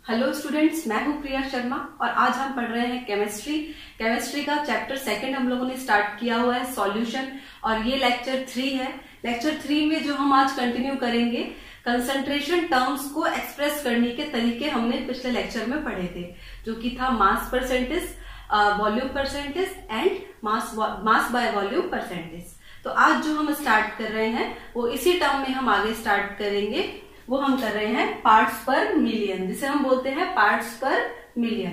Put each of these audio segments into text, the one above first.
Hello students, मैं हूं प्रिया शर्मा और आज हम पढ़ रहे हैं केमिस्ट्री का चैप्टर सेकंड हम लोगों ने स्टार्ट किया हुआ है सॉल्यूशन। और ये लेक्चर 3 है। लेक्चर 3 में जो हम आज कंटिन्यू करेंगे, कंसंट्रेशन टर्म्स को एक्सप्रेस करने के तरीके हमने पिछले लेक्चर में पढ़े थे, जो कि था mass percentage, volume percentage and mass by volume percentage. तो आज जो हम स्टार्ट कर रहे हैं वो इसी टर्म में हम आगे स्टार्ट करेंगे। वो हम कर रहे हैं पार्ट्स पर मिलियन, जिसे हम बोलते हैं parts per million.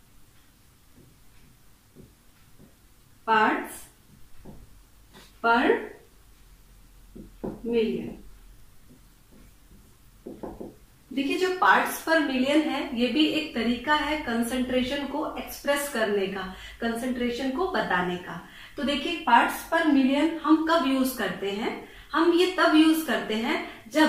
Parts per million. देखिए, जो पार्ट्स पर मिलियन है ये भी एक तरीका है कंसंट्रेशन को एक्सप्रेस करने का, कंसंट्रेशन को बताने का। तो देखिए, पार्ट्स पर मिलियन हम कब यूज करते हैं? हम ये तब यूज करते हैं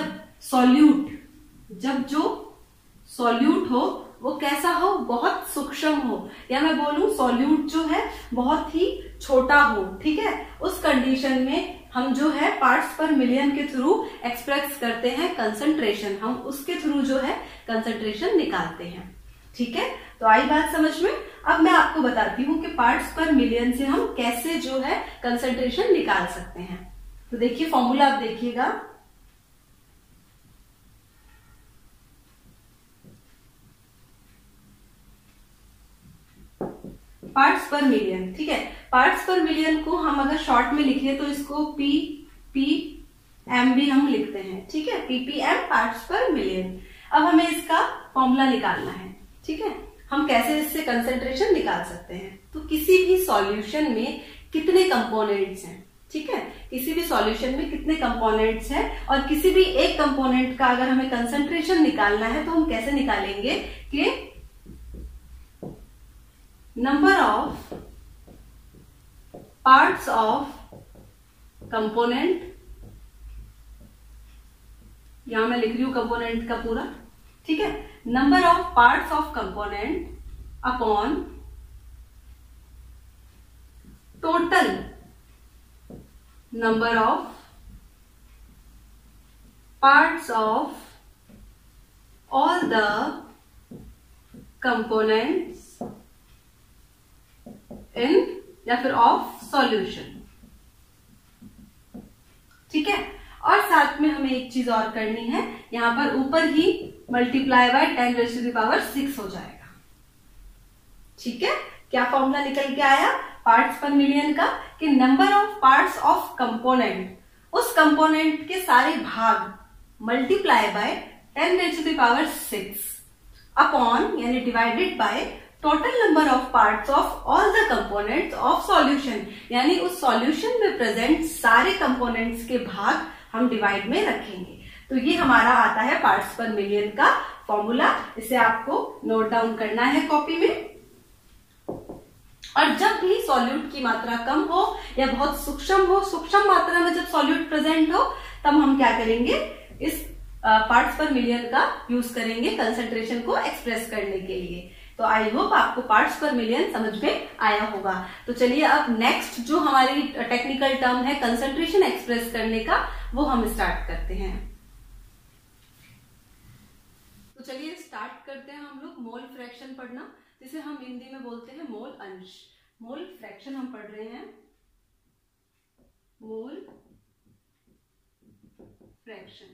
जब जो सॉल्यूट हो वो कैसा हो, बहुत सूक्ष्म हो, या मैं बोलूं सॉल्यूट जो है बहुत ही छोटा हो। ठीक है, उस कंडीशन में हम जो है पार्ट्स पर मिलियन के थ्रू एक्सप्रेस करते हैं कंसंट्रेशन। हम उसके थ्रू जो है कंसंट्रेशन निकालते हैं। ठीक है, तो आई बात समझ में। अब मैं आपको बताती हूँ कि पार्ट्स पर मिलियन से हम कैसे जो है कंसंट्रेशन निकाल सकते हैं। तो देखिए, फॉर्मूला आप देखिएगा। पार्ट्स पर मिलियन, ठीक है। पार्ट्स पर मिलियन को हम अगर शॉर्ट में लिखे तो इसको पीपीएम भी हम लिखते हैं। ठीक है, पीपीएम पार्ट्स पर मिलियन। अब हमें इसका फॉर्मूला निकालना है। ठीक है, हम कैसे इससे कंसंट्रेशन निकाल सकते हैं? तो किसी भी सॉल्यूशन में कितने कंपोनेंट्स हैं? ठीक है, किसी भी सॉल्यूशन में कितने कंपोनेंट्स हैं, और किसी भी एक कंपोनेंट का अगर हमें कंसंट्रेशन निकालना है तो हम कैसे निकालेंगे कि number of parts of component, यहां मैं लिख रही हूं कंपोनेंट का पूरा। ठीक है, number of parts of component upon total number of parts of all the components in, या फिर ऑफ सॉल्यूशन। ठीक है, और साथ में हमें एक चीज और करनी है, यहां पर ऊपर ही मल्टीप्लाई बाय 10⁻⁶ हो जाएगा। ठीक है, क्या फॉर्मूला निकल के आया पार्ट्स पर मिलियन का? कि number of parts of component, उस कंपोनेंट के सारे भाग मल्टीप्लाई बाय 10⁻⁶ अपॉन, यानी divided by total number of parts of all the components of solution, यानी उस सॉल्यूशन में प्रेजेंट सारे कंपोनेंट्स के भाग हम डिवाइड में रखेंगे। तो ये हमारा आता है पार्ट्स पर मिलियन का फॉर्मूला। इसे आपको नोट डाउन करना है कॉपी में। और जब भी सॉल्यूट की मात्रा कम हो या बहुत सूक्ष्म हो, सूक्ष्म मात्रा में जब सॉल्यूट प्रेजेंट हो, तब हम क्या करेंगे, इस पार्ट्स पर मिलियन का यूज करेंगे कंसंट्रेशन को एक्सप्रेस करने के लिए। तो आई होप आपको पार्ट्स पर मिलियन समझ में आया होगा। तो चलिए, अब नेक्स्ट जो हमारी टेक्निकल टर्म है कंसंट्रेशन एक्सप्रेस करने का, वो हम स्टार्ट करते हैं। तो चलिए स्टार्ट करते हैं हम लोग मोल फ्रैक्शन पढ़ना, जिसे हम हिंदी में बोलते हैं मोल अंश। मोल फ्रैक्शन हम पढ़ रहे हैं, मोल फ्रैक्शन।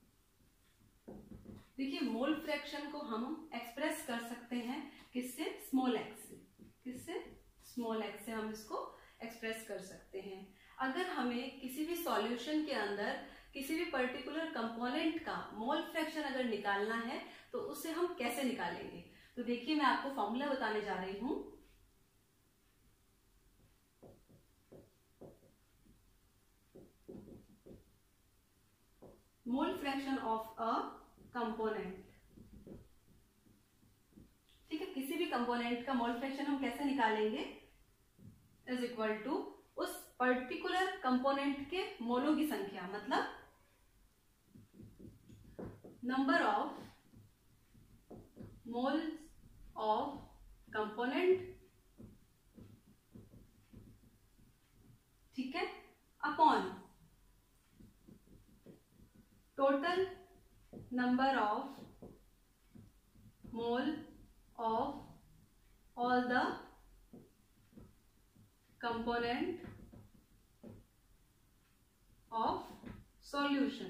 देखिए, मोल फ्रैक्शन को हम एक्सप्रेस कर सकते हैं किससे? स्मॉल एक्स से। किससे? स्मॉल एक्स से हम इसको एक्सप्रेस कर सकते हैं। अगर हमें किसी भी सॉल्यूशन के अंदर किसी भी पर्टिकुलर कंपोनेंट का मोल फ्रैक्शन अगर निकालना है तो उसे हम कैसे निकालेंगे? तो देखिए, मैं आपको फॉर्मूला बताने जा रही हूं। Mole fraction of a component. ठीक है, किसी भी कंपोनेंट का मोल फ्रैक्शन हम कैसे निकालेंगे? इज इक्वल टू उस पर्टिकुलर कंपोनेंट के मोलों की संख्या, मतलब number of moles of component, ठीक है, upon total number of mole of all the component of solution।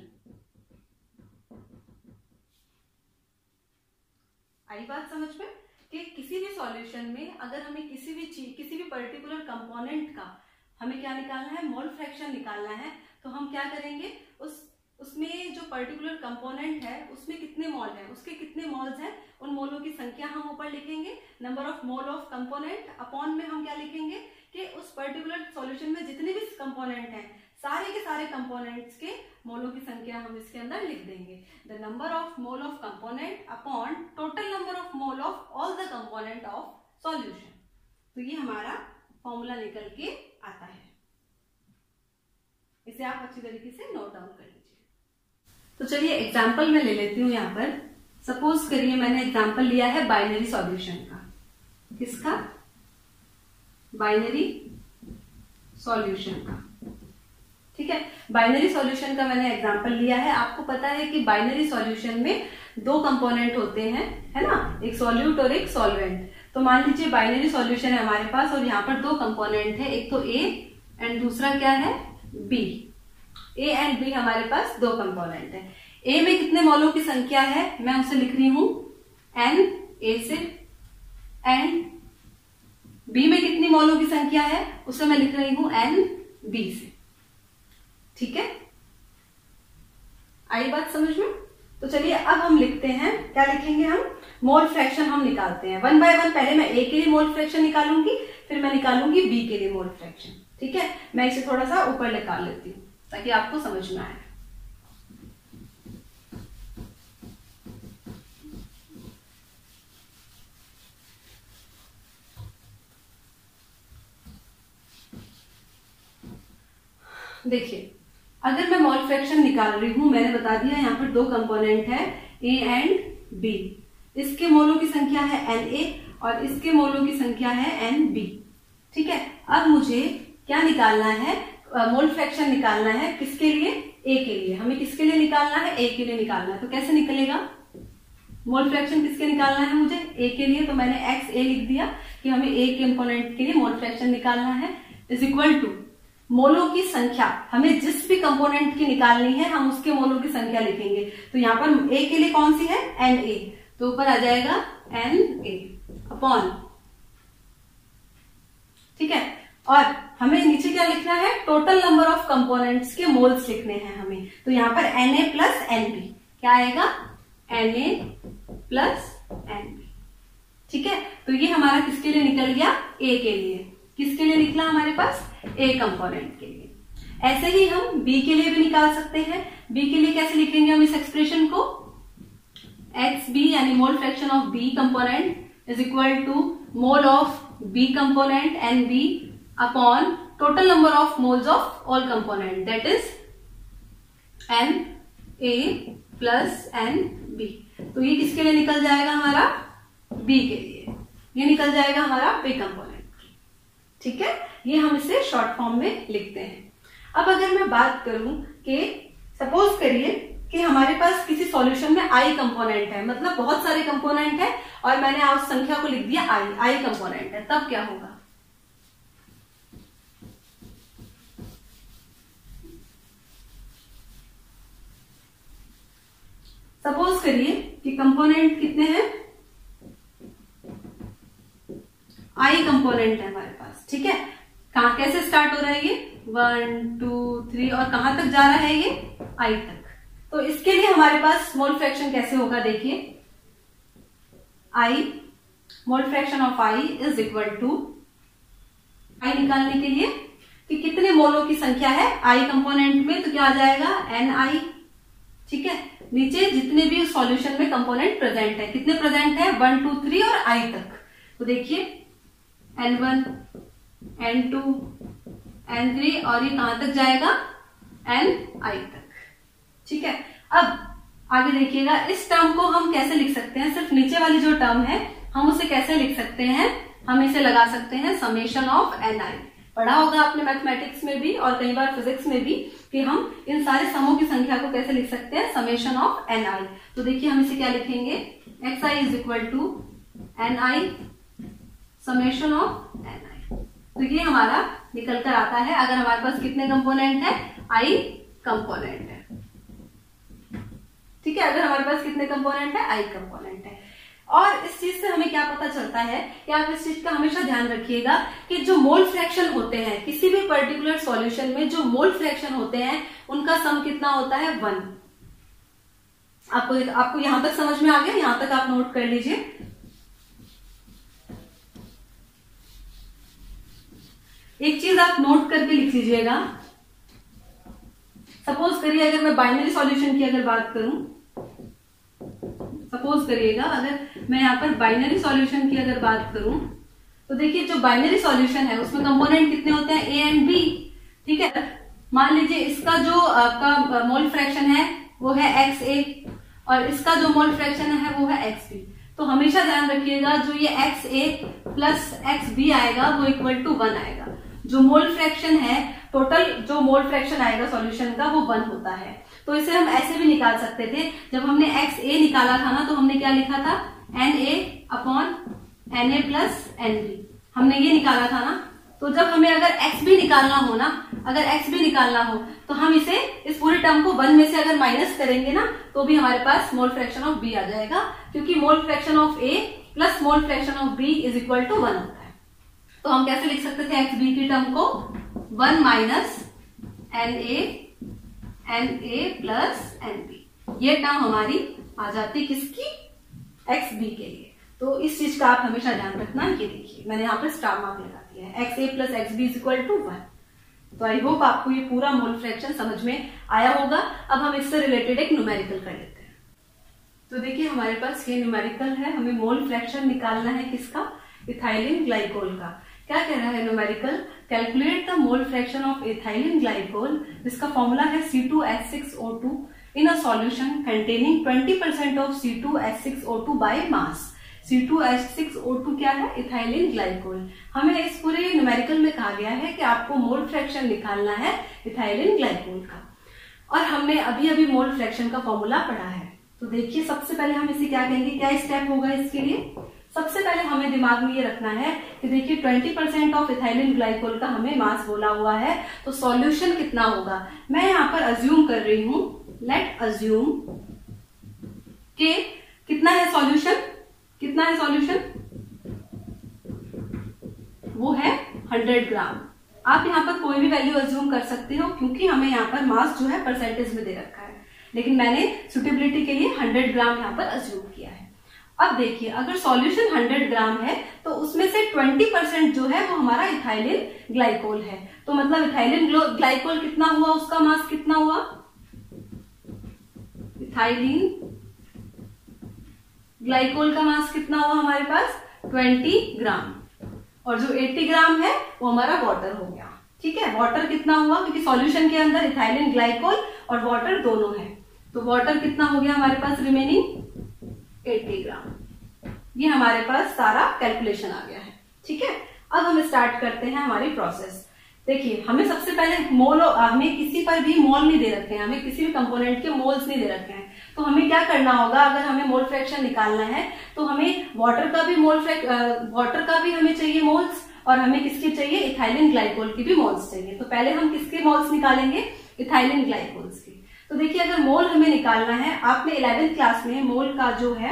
आई बात समझ में कि किसी भी सॉल्यूशन में अगर हमें किसी भी पर्टिकुलर कंपोनेंट का हमें क्या निकालना है, मोल फ्रैक्शन निकालना है, तो हम क्या करेंगे, उसमें जो पर्टिकुलर कंपोनेंट है उसमें कितने मोल हैं, उसके कितने मोल्स हैं, उन मोलों की संख्या हम ऊपर लिखेंगे, number of mole of component upon में हम क्या लिखेंगे कि उस पर्टिकुलर सॉल्यूशन में जितने भी कंपोनेंट हैं सारे के सारे कंपोनेंट्स के मोलों की संख्या हम इसके अंदर लिख देंगे। The number of mole of component upon total number of mole of all the component of solution. तो ये हमारा फॉर्मूला निकल के आता है। इसे आप अच्छी तरीके से नोट डाउन कर लीजिए। तो चलिए एग्जाम्पल में ले लेती हूं। यहाँ पर सपोज करिए मैंने एग्जाम्पल लिया है बाइनरी सॉल्यूशन का। किसका? बाइनरी सॉल्यूशन का। ठीक है, बाइनरी सॉल्यूशन का मैंने एग्जाम्पल लिया है। आपको पता है कि बाइनरी सॉल्यूशन में दो कंपोनेंट होते हैं, है ना, एक सॉल्यूट और एक सॉल्वेंट। तो मान लीजिए बाइनरी सॉल्यूशन है हमारे पास और यहाँ पर दो कंपोनेंट है, एक तो ए एंड दूसरा क्या है, बी। ए एंड बी हमारे पास दो कंपोनेंट है। ए में कितने मोलों की संख्या है, मैं उसे लिख रही हूं एन ए से, एंड बी में कितनी मोलों की संख्या है उसे मैं लिख रही हूं एन बी से। ठीक है, आई बात समझ में? तो चलिए अब हम लिखते हैं, क्या लिखेंगे हम, मोल फ्रैक्शन हम निकालते हैं वन बाय वन। पहले मैं ए के लिए मोल फ्रैक्शन निकालूंगी, फिर मैं निकालूंगी बी के लिए मोल फ्रैक्शन। ठीक है, मैं इसे थोड़ा सा ऊपर निकाल लेती हूँ ताकि आपको समझ में आए। देखिए, अगर मैं मोल फ्रैक्शन निकाल रही हूं, मैंने बता दिया यहाँ पर दो कंपोनेंट है ए एंड बी। इसके मोलों की संख्या है एन ए और इसके मोलों की संख्या है एन बी। ठीक है, अब मुझे क्या निकालना है, मोल फ्रैक्शन निकालना है। किसके लिए? ए के लिए। हमें किसके लिए निकालना है? ए के लिए निकालना है। तो कैसे निकलेगा मोल फ्रैक्शन, किसके निकालना है मुझे? ए के लिए। तो मैंने एक्स ए लिख दिया कि हमें ए कंपोनेंट के लिए मोल फ्रैक्शन निकालना है, इज इक्वल टू मोलों की संख्या। हमें जिस भी कंपोनेंट की निकालनी है हम उसके मोलों की संख्या लिखेंगे। तो यहाँ पर ए के लिए कौन सी है, एन ए, तो ऊपर आ जाएगा एन ए अपॉन। ठीक है, और हमें नीचे क्या लिखना है, टोटल नंबर ऑफ कंपोनेंट्स के मोल्स लिखने हैं हमें। तो यहाँ पर N A plus N B क्या आएगा, N A plus N B. ठीक है, तो ये हमारा किसके लिए निकल गया, ए के लिए। किसके लिए निकला हमारे पास, ए कंपोनेंट के लिए। ऐसे ही हम बी के लिए भी निकाल सकते हैं। बी के लिए कैसे लिखेंगे हम इस एक्सप्रेशन को, एक्स बी यानी mole fraction of B component is equal to mole of B component N B upon total number of moles of all component, that is N A plus N B. तो ये किसके लिए निकल जाएगा हमारा, B के लिए। ये निकल जाएगा हमारा बी कंपोनेंट। ठीक है, ये हम इसे शॉर्ट फॉर्म में लिखते हैं। अब अगर मैं बात करूं कि सपोज करिए कि हमारे पास किसी सॉल्यूशन में आई कंपोनेंट है, मतलब बहुत सारे कंपोनेंट है और मैंने उस संख्या को लिख दिया आई कंपोनेंट है, तब क्या होगा। सपोज करिए कि कंपोनेंट कितने हैं, आई कंपोनेंट है हमारे पास। ठीक है, कहां कैसे स्टार्ट हो रहा है ये, 1 2 3 और कहां तक जा रहा है ये, आई तक। तो इसके लिए हमारे पास मोल फ्रैक्शन कैसे होगा, देखिए I, mole fraction of I is equal to, I निकालने के लिए कि कितने मोलों की संख्या है आई कंपोनेंट में, तो क्या आ जाएगा एन आई। ठीक है, नीचे जितने भी सॉल्यूशन में कंपोनेंट प्रेजेंट है, कितने प्रेजेंट है, 1 2 3 और आई तक। तो देखिए N1, N2, N3 और ये कहां तक जाएगा, Ni तक। ठीक है, अब आगे देखिएगा, इस टर्म को हम कैसे लिख सकते हैं, सिर्फ नीचे वाली जो टर्म है हम उसे कैसे लिख सकते हैं, हम इसे लगा सकते हैं समेशन ऑफ Ni। पढ़ा होगा आपने मैथमेटिक्स में भी और कई बार फिजिक्स में भी कि हम इन सारे समों की संख्या को कैसे लिख सकते हैं, समेशन ऑफ Ni। तो देखिए हम इसे क्या लिखेंगे, xi is equal to ni summation of ni। तो ये हमारा निकल कर आता है अगर हमारे पास कितने कंपोनेंट है, i कंपोनेंट है। ठीक है, अगर हमारे पास कितने कंपोनेंट है, i कंपोनेंट है। और इस चीज से हमें क्या पता चलता है कि आप इस चीज का हमेशा ध्यान रखिएगा कि जो मोल फ्रैक्शन होते हैं किसी भी पर्टिकुलर सॉल्यूशन में, जो मोल फ्रैक्शन होते हैं उनका सम कितना होता है, 1। आपको यहां तक समझ में आ गया? यहां तक आप नोट कर लीजिए। एक चीज आप नोट करके लिख लीजिएगा। सपोज करिए अगर मैं बाइनरी सॉल्यूशन की अगर बात करूं, सपोज करिएगा अगर मैं यहां पर बाइनरी सॉल्यूशन की अगर बात करूं तो देखिए जो बाइनरी सॉल्यूशन है उसमें कंपोनेंट कितने होते हैं, a एंड b। ठीक है, मान लीजिए इसका जो आपका मोल फ्रैक्शन है वो है xa और इसका जो मोल फ्रैक्शन है वो है xb। तो हमेशा ध्यान रखिएगा जो ये xa प्लस xb आएगा वो इक्वल टू 1 आएगा। जो मोल फ्रैक्शन है, टोटल जो मोल फ्रैक्शन आएगा सॉल्यूशन का वो 1 होता है। तो इसे हम ऐसे भी निकाल सकते थे। जब हमने xa निकाला था ना तो हमने क्या लिखा था, Na upon Na plus Nb, हमने ये निकाला था ना। तो जब हमें अगर xb निकालना हो ना, अगर xb निकालना हो तो हम इसे इस पूरे टर्म को 1 में से अगर माइनस करेंगे ना तो भी हमारे पास मोल फ्रैक्शन ऑफ b आ जाएगा, क्योंकि mole fraction of a plus mole fraction of b is equal to 1 होता है। तो हम कैसे लिख सकते थे xb की टर्म को, 1 माइनस Na प्लस Nb। ये टर्म हमारी आ जाती किसकी, xb के लिए। तो इस चीज का आप हमेशा ध्यान रखना। ये देखिए मैंने यहाँ पर स्टार मार्क लगा दिया है, xa plus xb is equal to 1। तो आई होप आपको ये पूरा मोल फ्रैक्शन समझ में आया होगा। अब हम इससे रिलेटेड एक न्यूमेरिकल कर लेते हैं। तो देखिए हमारे पास ये न्यूमेरिकल है, हमें मोल फ्रैक्शन निकालना है किसका, इथाइलिन ग्लाइकोल का। क्या कह रहा है numerical, calculate the mole fraction of ethylene glycol, जिसका फॉर्मूला है C2H6O2 in a solution containing 20% of C2H6O2 by mass. C2H6O2 क्या है, इथाइलिन ग्लाइकोल। हमें इस पूरे न्यूमेरिकल में कहा गया है कि आपको मोल फ्रैक्शन निकालना है इथाइलिन ग्लाइकोल का, और हमने अभी अभी मोल फ्रैक्शन का फॉर्मूला पढ़ा है। तो देखिए सबसे पहले हम इसे क्या कहेंगे, क्या स्टेप होगा इसके लिए। सबसे पहले हमें दिमाग में ये रखना है कि देखिए 20% ऑफ इथाइलिन ग्लाइकोल का हमें मास बोला हुआ है, तो सॉल्यूशन कितना होगा। मैं यहाँ पर अज्यूम कर रही हूं, लेट अज्यूम के कितना है सॉल्यूशन, कितना है सॉल्यूशन, वो है 100 ग्राम। आप यहाँ पर कोई भी वैल्यू अज्यूम कर सकते हो, क्योंकि हमें यहाँ पर मास जो है परसेंटेज में दे रखा है, लेकिन मैंने सुटेबिलिटी के लिए 100 ग्राम यहाँ पर अज्यूम किया है। अब देखिए अगर सॉल्यूशन 100 ग्राम है तो उसमें से 20% जो है वो हमारा इथाइलिन ग्लाइकोल है। तो मतलब इथाइलिन ग्लाइकोल कितना हुआ, उसका मास कितना हुआ, इथाइलिन ग्लाइकोल का मास कितना हुआ हमारे पास 20 ग्राम, और जो 80 ग्राम है वो हमारा वाटर हो गया। ठीक है, वाटर कितना हुआ, क्योंकि सॉल्यूशन के अंदर इथाइलिन ग्लाइकोल और वाटर दोनों है, तो वाटर कितना हो गया हमारे पास रिमेनिंग 80 ग्राम। ये हमारे पास सारा कैलकुलेशन आ गया है। ठीक है, अब हम स्टार्ट करते हैं हमारी प्रोसेस। देखिए हमें सबसे पहले मोल, हमें किसी पर भी मोल नहीं दे रखे हैं, हमें किसी भी कंपोनेंट के मोल्स नहीं दे रखे हैं। तो हमें क्या करना होगा, अगर हमें मोल फ्रैक्शन निकालना है तो हमें वाटर का भी वाटर का भी हमें चाहिए मोल्स, और हमें किसके चाहिए, इथाइलिन ग्लाइकोल की भी मोल्स चाहिए। तो पहले हम किसके मोल्स निकालेंगे, इथाइलिन ग्लाइकोल्स की। तो देखिए अगर मोल हमें निकालना है, आपने 11th क्लास में मोल का जो है,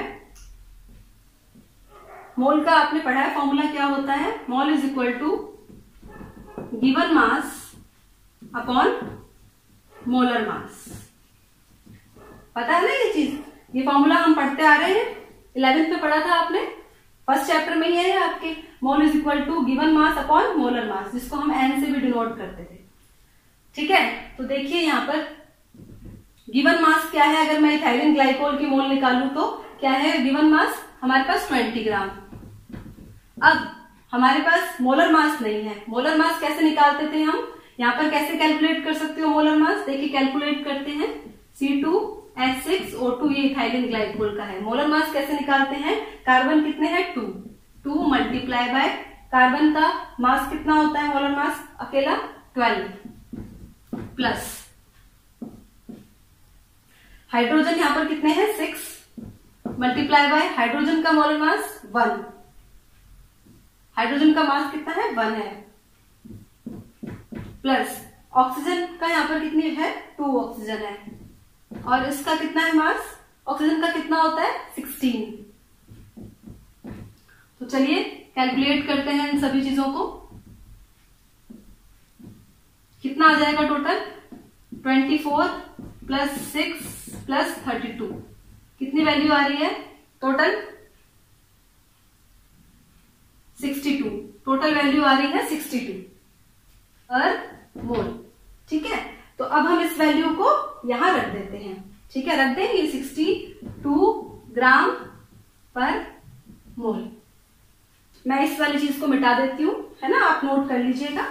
मोल का आपने पढ़ा है फॉर्मूला क्या होता है, mole is equal to given mass upon molar mass. पता है ना ये चीज, ये फॉर्मूला हम पढ़ते आ रहे हैं, 11th में पढ़ा था आपने, फर्स्ट चैप्टर में ही है आपके, mole is equal to given mass upon molar mass, जिसको हम एन से भी डिनोट करते थे। ठीक है, तो देखिए यहाँ पर गिवन मास क्या है, अगर मैं इथाइलिन ग्लाइकोल की मोल निकालूं तो क्या है गिवन मास हमारे पास 20 ग्राम। अब हमारे पास मोलर मास नहीं है, मोलर मास कैसे निकालते थे हम, यहाँ पर कैसे कैलकुलेट कर सकते हो मोलर मास, देखिए कैलकुलेट करते हैं, C2H6O2 ये इथाइलिन ग्लाइकोल का है। मोलर मास कैसे निकालते हैं, कार्बन कितने हैं 2 मल्टीप्लाई बाय कार्बन का मास कितना होता है, मोलर मास अकेला 12 प्लस हाइड्रोजन यहाँ पर कितने हैं 6, मल्टीप्लाई बाय हाइड्रोजन का मोलर मास 1, हाइड्रोजन का मास कितना है 1 है, प्लस ऑक्सीजन का यहाँ पर कितनी है 2 ऑक्सीजन है, और इसका कितना है मास, ऑक्सीजन का कितना होता है 16। तो चलिए कैलकुलेट करते हैं इन सभी चीजों को। कितना आ जाएगा टोटल 24 प्लस 6 प्लस 32, कितनी वैल्यू आ रही है टोटल 62, टोटल वैल्यू आ रही है 62 पर मोल। ठीक है, तो अब हम इस वैल्यू को यहां रख देते हैं। ठीक है, रख देंगे 62 ग्राम पर मोल। मैं इस वाली चीज को मिटा देती हूं, है ना, आप नोट कर लीजिएगा।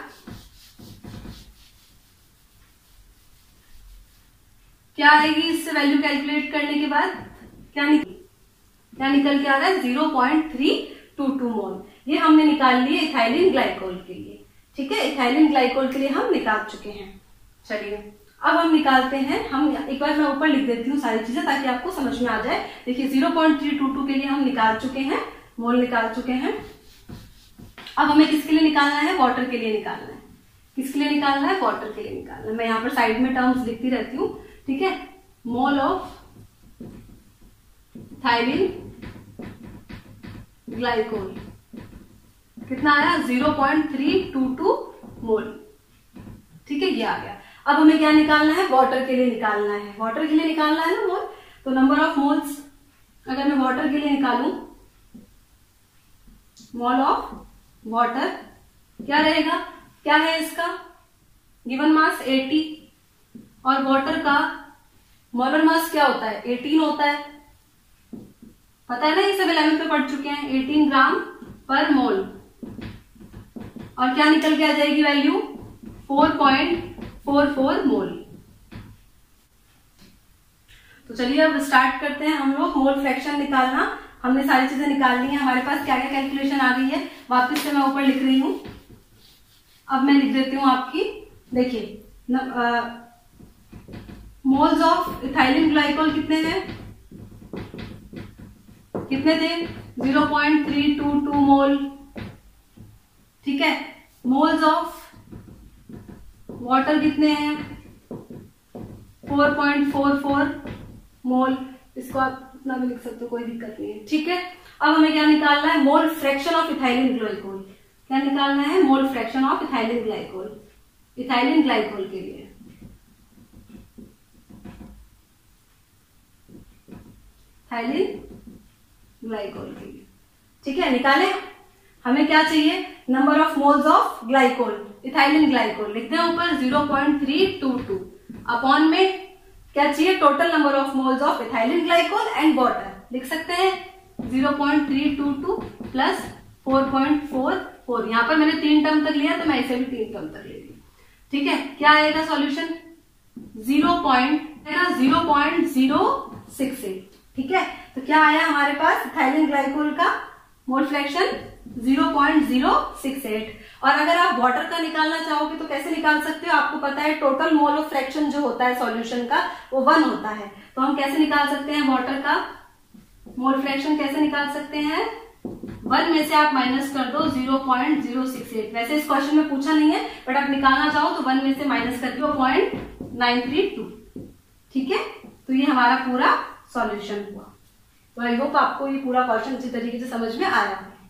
क्या आएगी इससे वैल्यू कैलकुलेट करने के बाद, क्या निकल के आ रहा है 0.322 मोल। ये हमने निकाल लिए इथाइलिन ग्लाइकोल के लिए। ठीक है, इथाइलिन ग्लाइकोल के लिए हम निकाल चुके हैं। चलिए अब हम निकालते हैं, हम एक बार मैं ऊपर लिख देती हूँ सारी चीजें ताकि आपको समझ में आ जाए। देखिए 0.322 के लिए हम निकाल चुके हैं, मोल निकाल चुके हैं। अब हमें किसके लिए निकालना है, वाटर के लिए निकालना है। किसके लिए निकालना है, वाटर के लिए निकालना है। मैं यहाँ पर साइड में टर्म्स लिखती रहती हूँ। ठीक है, मोल ऑफ इथाइलिन ग्लाइकोल कितना आया 0.322 मोल। ठीक है, ये आ गया। अब हमें क्या निकालना है, वाटर के लिए निकालना है। वाटर के लिए निकालना है ना मोल, तो नंबर ऑफ मोल्स अगर मैं वाटर के लिए निकालूं, मोल ऑफ वाटर क्या रहेगा, क्या है इसका गिवन मास 80, और वाटर का मोलर मास क्या होता है 18 होता है, पता है ना, ये सब 11 पे पढ़ चुके हैं। 18 ग्राम पर मोल, और क्या निकल के आ जाएगी वैल्यू 4.44 मोल। तो चलिए अब स्टार्ट करते हैं हम लोग मोल फ्रैक्शन निकालना। हमने सारी चीजें निकाल ली हैं, हमारे पास क्या क्या कैलकुलेशन आ गई है, वापस से मैं ऊपर लिख रही हूं। अब मैं लिख देती हूं आपकी, देखिए मोल्स ऑफ इथाइलिन ग्लाइकोल कितने हैं, कितने थे 0.322 मोल। ठीक है, मोल्स ऑफ वाटर कितने हैं 4.44 मोल। इसको आप इतना भी लिख सकते हो, कोई दिक्कत नहीं है। ठीक है, अब हमें क्या निकालना है, mole fraction of ethylene glycol. क्या निकालना है, mole fraction of ethylene glycol, ethylene glycol के लिए। इथाइलिन ग्लाइकोल के लिए। ठीक है, निकाले। हमें क्या चाहिए, number of moles of glycol, ethylene glycol. लिखते हैं ऊपर 0.322 अपॉन में क्या चाहिए, total number of moles of ethylene glycol and water. लिख सकते हैं 0.322 प्लस 4.44। यहां पर मैंने 3 टर्म तक लिया तो मैं इसे भी 3 टर्म तक ले ली। ठीक है, क्या आएगा सॉल्यूशन 0.068। ठीक है, तो क्या आया हमारे पास इथाइलिन ग्लाइकोल का मोल फ्रैक्शन 0.068। और अगर आप वाटर का निकालना चाहोगे तो कैसे निकाल सकते हो, आपको पता है टोटल मोल ऑफ फ्रैक्शन जो होता है सॉल्यूशन का वो 1 होता है। तो हम कैसे निकाल सकते हैं वाटर का मोल फ्रैक्शन, कैसे निकाल सकते हैं, 1 में से आप माइनस कर दो 0.068। वैसे इस क्वेश्चन में पूछा नहीं है, बट आप निकालना चाहो तो 1 में से माइनस कर दो 0.932। ठीक है, तो ये हमारा पूरा सॉल्यूशन हुआ। तो आई होप आपको ये पूरा क्वेश्चन अच्छी तरीके से समझ में आया।